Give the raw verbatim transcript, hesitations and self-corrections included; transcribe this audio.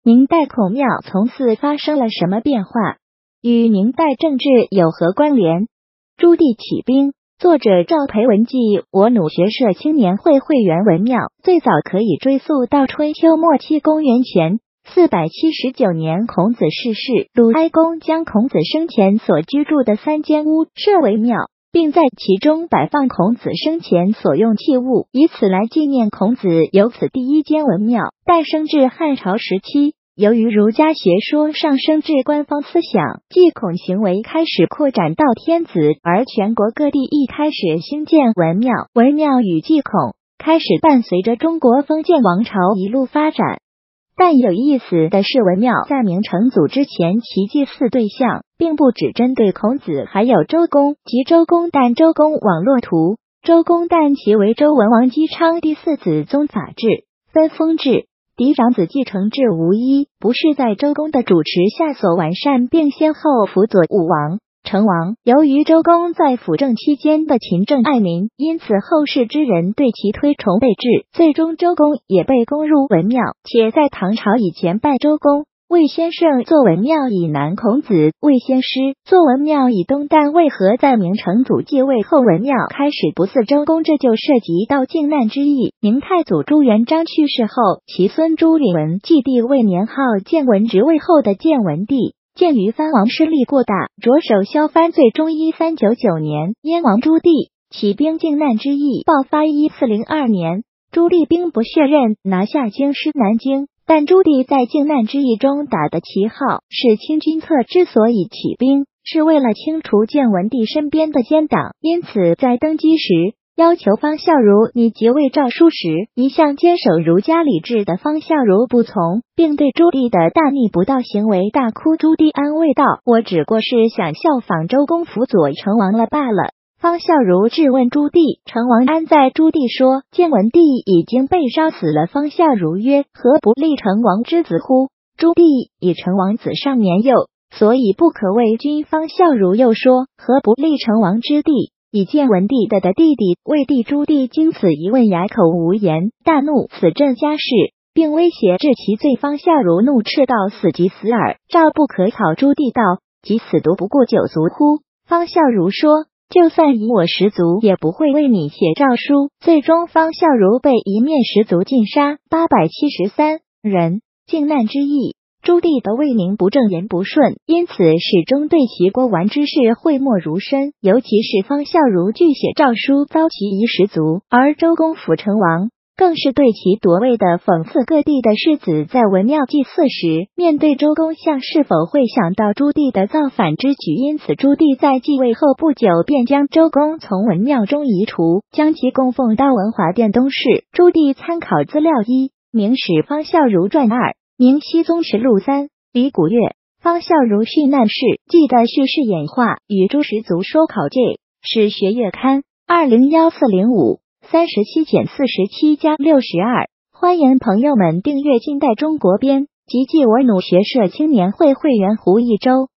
明代孔庙从此发生了什么变化？与明代政治有何关联？朱棣起兵。作者赵培文记，我努学社青年会会员文庙最早可以追溯到春秋末期，公元前四百七十九年，孔子逝世，鲁哀公将孔子生前所居住的三间屋设为庙，并在其中摆放孔子生前所用器物，以此来纪念孔子。由此第一间文庙诞生至汉朝时期。由于儒家学说上升至官方思想，祭孔行为开始扩展到天子，而全国各地亦开始兴建文庙。文庙与祭孔开始伴随着中国封建王朝一路发展。但有意思的是，文庙在明成祖之前，其祭祀对象并不只针对孔子，还有周公及周公旦。周公网络图，周公旦其为周文王姬昌第四子，宗法制、分封制、嫡长子继承制无一，不是在周公的主持下所完善，并先后辅佐武王、成王。由于周公在辅政期间的勤政爱民，因此后世之人对其推崇备至，最终周公也被供入文庙，且在唐朝以前拜周公。魏先生作文庙以南，孔子、魏先师作文庙以东。但为何在明成祖继位后，文庙开始不祀周公？这就涉及到靖难之役。明太祖朱元璋去世后，其孙朱允文继帝位年号建文，即位后的建文帝。鉴于藩王势力过大，着手削藩，最终一三九九年燕王朱棣起兵，靖难之役爆发。一四零二年，朱棣兵不血刃，拿下京师、南京。但朱棣在靖难之役中打的旗号是清君侧，之所以起兵，是为了清除建文帝身边的奸党。因此在登基时要求方孝孺拟即位诏书时，一向坚守儒家礼制的方孝孺不从，并对朱棣的大逆不道行为大哭。朱棣安慰道：“我只不过是想效仿周公辅佐成王了罢了。”方孝孺质问朱棣：“成王安在？”朱棣说：“建文帝已经被烧死了。”方孝孺曰：“何不立成王之子乎？”朱棣以成王子尚年幼，所以不可为君。方孝孺又说：“何不立成王之弟，以建文帝的的弟弟为帝？”朱棣经此一问，哑口无言，大怒，此朕家事，并威胁治其罪。方孝孺怒斥道：“死即死耳，诏不可草。”朱棣道：“即死毒不过九族乎？”方孝孺说：“就算以我十族，也不会为你写诏书。”最终方孝孺被一面十族尽杀。八百七十三人。靖难之役，朱棣的为民不正言不顺，因此始终对其过完之事讳莫如深。尤其是方孝孺拒写诏书，遭其夷十族，而周公辅成王更是对其夺位的讽刺。各地的士子在文庙祭祀时，面对周公像是否会想到朱棣的造反之举？因此朱棣在继位后不久便将周公从文庙中移除，将其供奉到文华殿东室。朱棣参考资料一：明史方孝孺传二，明熹宗实录三，李古月方孝孺殉难事记的叙事演化与诸十族说考记，史学月刊二零一四零五。三十七减四十七加六十二，欢迎朋友们订阅近代中国编及记我努学社青年会会员胡一周。